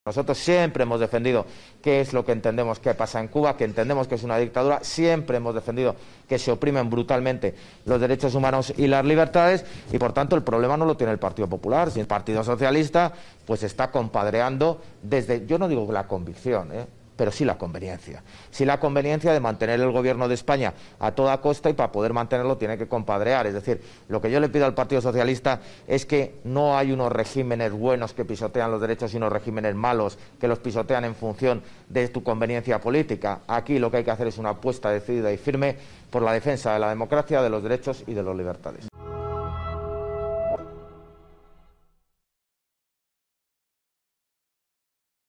Nosotros siempre hemos defendido qué es lo que entendemos que pasa en Cuba, que entendemos que es una dictadura, siempre hemos defendido que se oprimen brutalmente los derechos humanos y las libertades, y por tanto el problema no lo tiene el Partido Popular, si el Partido Socialista pues está compadreando desde, yo no digo la convicción, pero sí la conveniencia. Sí la conveniencia de mantener el gobierno de España a toda costa, y para poder mantenerlo tiene que compadrear. Es decir, lo que yo le pido al Partido Socialista es que no hay unos regímenes buenos que pisotean los derechos y unos regímenes malos que los pisotean en función de tu conveniencia política. Aquí lo que hay que hacer es una apuesta decidida y firme por la defensa de la democracia, de los derechos y de las libertades.